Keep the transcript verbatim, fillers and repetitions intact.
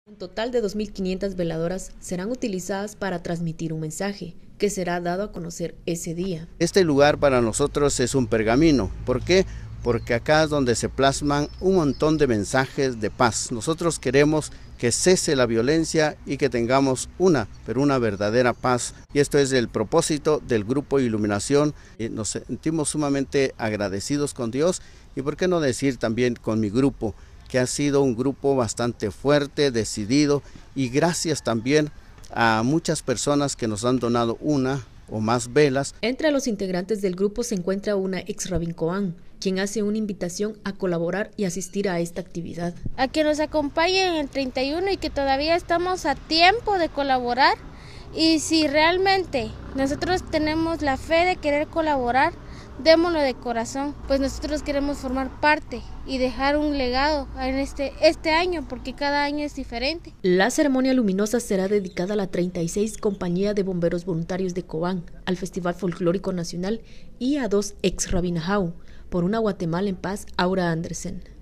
Un total de dos mil quinientas veladoras serán utilizadas para transmitir un mensaje que será dado a conocer ese día. Este lugar para nosotros es un pergamino. ¿Por qué? Porque acá es donde se plasman un montón de mensajes de paz. Nosotros queremos que cese la violencia y que tengamos una, pero una verdadera paz. Y esto es el propósito del Grupo Iluminación. Y nos sentimos sumamente agradecidos con Dios y por qué no decir también con mi grupo, que ha sido un grupo bastante fuerte, decidido, y gracias también a muchas personas que nos han donado una o más velas. Entre los integrantes del grupo se encuentra una ex Rabin Coán, quien hace una invitación a colaborar y asistir a esta actividad. A que nos acompañen el treinta y uno y que todavía estamos a tiempo de colaborar, y si realmente nosotros tenemos la fe de querer colaborar, démoslo de corazón, pues nosotros queremos formar parte y dejar un legado en este, este año, porque cada año es diferente. La ceremonia luminosa será dedicada a la treinta y seis Compañía de Bomberos Voluntarios de Cobán, al Festival Folclórico Nacional y a dos ex Rabinajau, por una Guatemala en paz, Aura Andersen.